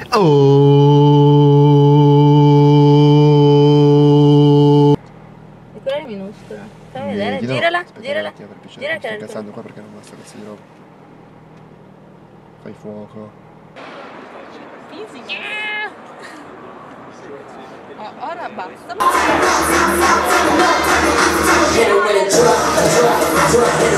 Oh. E quella è minuscola. Fai vedere, girala, girala. Gira che sto incazzando qua perché non basta cazzo di roba. Fai fuoco. Fisica. Ora basta.